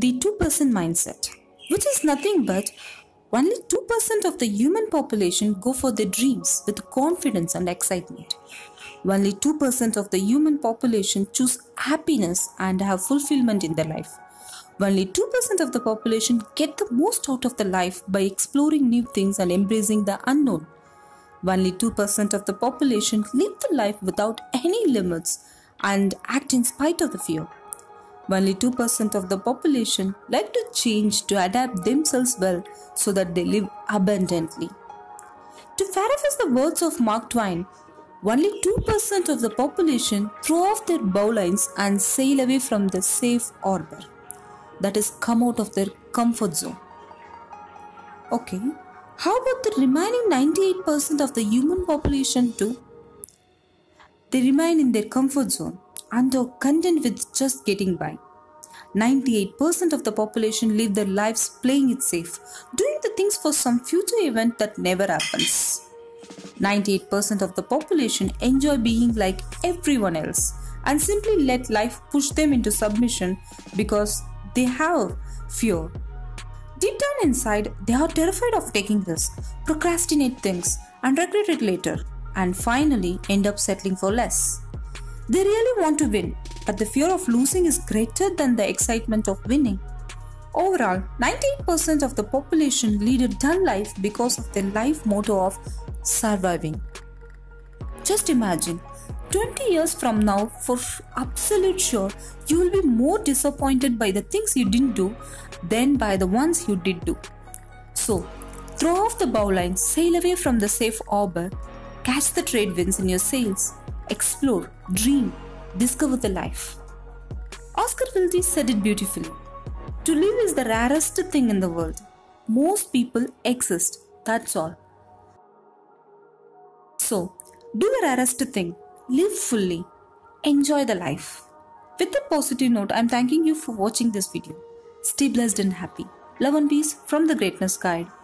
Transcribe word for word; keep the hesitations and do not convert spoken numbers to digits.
the two percent mindset, which is nothing but only two percent of the human population go for their dreams with confidence and excitement. Only two percent of the human population choose happiness and have fulfillment in their life. Only two percent of the population get the most out of the life by exploring new things and embracing the unknown. Only two percent of the population live the life without any limits and act in spite of the fear. Only two percent of the population like to change to adapt themselves well so that they live abundantly. To paraphrase the words of Mark Twain, only two percent of the population throw off their bowlines and sail away from the safe harbor. That is, come out of their comfort zone. Okay, how about the remaining ninety-eight percent of the human population too? They remain in their comfort zone and are content with just getting by. ninety-eight percent of the population live their lives playing it safe, doing the things for some future event that never happens. ninety-eight percent of the population enjoy being like everyone else and simply let life push them into submission because they have fear. Deep down inside, they are terrified of taking risks, procrastinate things, and regret it later, and finally end up settling for less. They really want to win, but the fear of losing is greater than the excitement of winning. Overall, ninety-eight percent of the population lead a dull life because of their life motto of surviving. Just imagine, twenty years from now, for absolute sure, you will be more disappointed by the things you didn't do than by the ones you did do. So, throw off the bowline, sail away from the safe harbor, catch the trade winds in your sails, explore, dream, discover the life. Oscar Wilde said it beautifully. To live is the rarest thing in the world. Most people exist, that's all. So, do the rarest thing. Live fully. Enjoy the life. With that positive note, I am thanking you for watching this video. Stay blessed and happy. Love and peace from the Greatness Guide.